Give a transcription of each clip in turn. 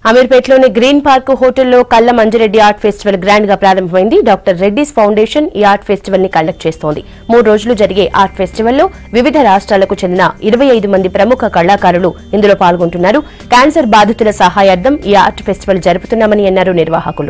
అమీర్పేటలోని green park హోటల్లో కల్ల Manjireddy art festival grand గా ప్రారంభమైంది. డాక్టర్ రెడ్డిస్ ఫౌండేషన్ ఈ ఆర్ట్ ఫెస్టివల్ ని కండక్ట్ చేస్తోంది. 3 రోజులు జరిగే ఆర్ట్ ఫెస్టివల్ లో వివిధ రాష్ట్రాలకు చెందిన 25 మంది ప్రముఖ కళాకారులు ఇందులో పాల్గొంటున్నారు. క్యాన్సర్ బాధితుల సహాయార్థం ఈ ఆర్ట్ ఫెస్టివల్ జరుపుతున్నామని అన్నారు నిర్వాహకులు.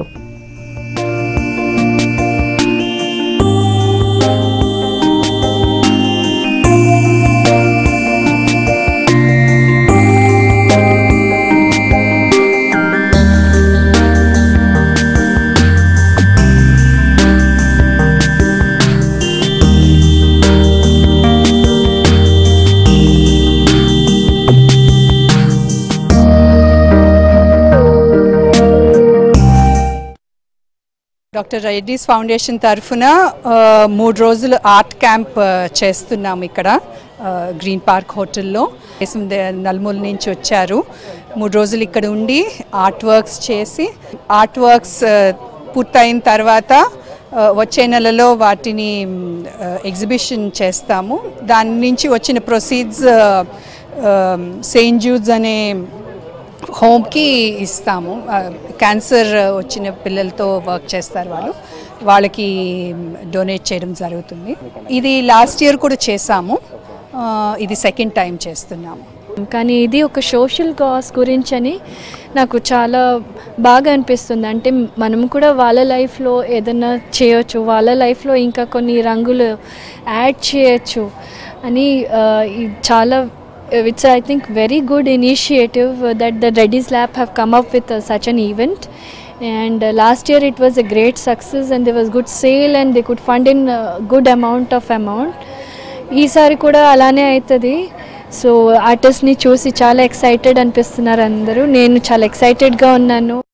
డాక్టర్ రెడ్డిస్ ఫౌండేషన్ తరఫున 3 రోజులు ఆర్ట్ క్యాంప్ చేస్తున్నాము ఇక్కడ గ్రీన్ పార్క్ హోటల్లో. నలుమూల నుంచి వచ్చారు. 3 రోజులు ఇక్కడ ఉండి ఆర్ట్ వర్క్స్ చేసి ఆర్ట్ వర్క్స్ పూర్తయిన తర్వాత వచ్చే నెలలో వాటిని ఎగ్జిబిషన్ చేస్తాము. దాని నుంచి వచ్చిన ప్రొసీడ్స్ సెయింట్ జూడ్స్ అనే హోమ్కి ఇస్తాము. క్యాన్సర్ వచ్చిన పిల్లలతో వర్క్ చేస్తారు వాళ్ళకి డొనేట్ చేయడం జరుగుతుంది. ఇది లాస్ట్ ఇయర్ కూడా చేసాము. ఇది సెకండ్ టైం చేస్తున్నాము. కానీ ఇది ఒక సోషల్ కాజ్ గురించి అని నాకు చాలా బాగా అనిపిస్తుంది. అంటే మనం కూడా వాళ్ళ లైఫ్లో ఏదైనా చేయొచ్చు, వాళ్ళ లైఫ్లో ఇంకా కొన్ని రంగులు యాడ్ చేయొచ్చు అని చాలా it's I think very good initiative that the Reddy's Lab have come up with such an event, and last year it was a great success and there was good sale and they could fund in good amount. ఈసారి కూడా అలానే అవుతుంది. So ఆర్టిస్ట్ని చూసి చాలా excited అనిపిస్తున్నారు అందరూ. నేను చాలా ఎక్సైటెడ్గా ఉన్నాను.